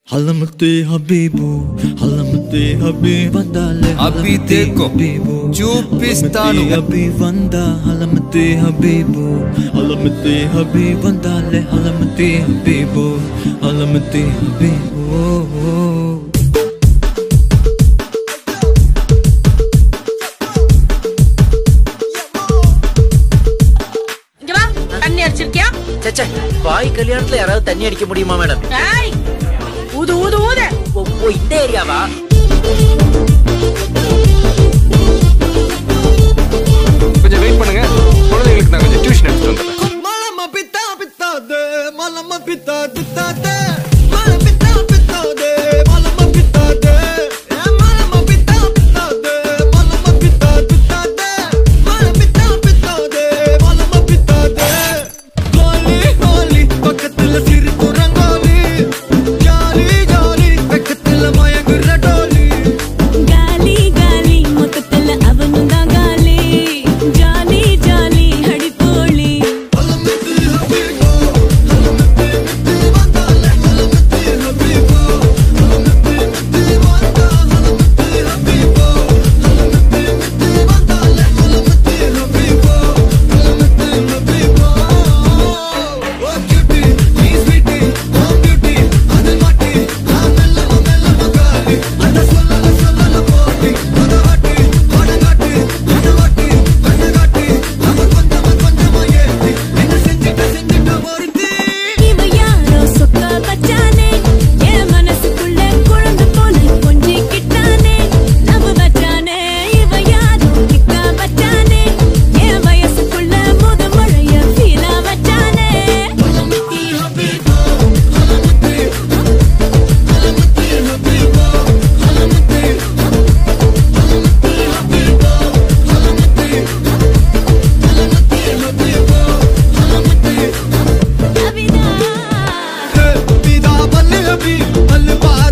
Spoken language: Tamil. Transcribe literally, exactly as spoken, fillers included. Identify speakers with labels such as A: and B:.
A: हलमते हबीबू हलमते हबीब वंदाले
B: अभी देखो चूपिस्तानु
A: अभी वंदा हलमते हबीबू हलमते हबीब वंदाले हलमते हबीबू हलमते हबीबू
C: தண்ணி அடிச்சிருக்கியா?
D: சச்சே பாய் கல்யாணத்துல யாராவது தண்ணி அடிக்க முடியுமா மேடம்?
C: ஏய் ஊது ஊது ஊது.
D: ஓ இந்த ஏரியாவா?
B: கொஞ்சம் வெயிட் பண்ணுங்க. குழந்தைகளுக்கு நான் கொஞ்சம் டியூஷன் எடுத்து வந்துறேன்.
A: மலம பித்தா பித்தா தே மலம பித்தா பித்தா தே மல பித்தா பித்தா தே மலம பித்தா தே மலம பித்தா பித்தா தே மலம பித்தா பித்தா தே மல பித்தா பித்தா தே மலம பித்தா தே கோலி கோலி பக்கத்துல சிறு குரங்கோலி ஜாலி ஜாலி பக்கத்துல மயங்குற டோலி
E: காலி காலி மொத்தத்துல அவனும் தான் காலி ஜாலி ஜாலி ஹடி போலி
A: ஹலமதி ஹபீபோ ஹலமதி மித்தி வந்தாலே ஹலமதி ஹபீபோ ஹலமதி மித்தி வந்தா ஹலமதி ஹபீபோ ஹலமதி மித்தி வந்தாலே ஹலமதி ஹபீபோ ஹலமதி ஹபீபோ ஓ கியூட்டி நீ ஸ்வீட்டி ஓ பியூட்டி அது மாட்டி ஆமெல்ல ஆமெல்ல மகாலி அந்த சொல்லல சொல்லல போட்டி அத வாட்டி வடங்காட்டி அத வாட்டி கண்ணகாட்டி அவ கொஞ்சமா கொஞ்சமா ஏத்தி என்ன செஞ்சிட்ட செஞ்சிட்ட ஒருத்தி
E: இவ யாரோ சொக்க வச்சானே என் மனசுக்குள்ள குழந்தை போல கொஞ்சிக்கிட்டானே லவ் வச்சானே இவ யாரோ கிக்க வச்சானே என் வயசுக்குள்ள முத மழைய ஃபீலா வச்சானே
A: ஹலமதி ஹபீபோ ஹலமதி ஹலமதி ஹபீபோ ஹலமதி ஹலமதி ஹபீபோ ஹலமதி ஹலமதி ஹபீபோ ஹலமதி
E: அபிதா
A: விதா பல்ல ஹபீப் அல் பார்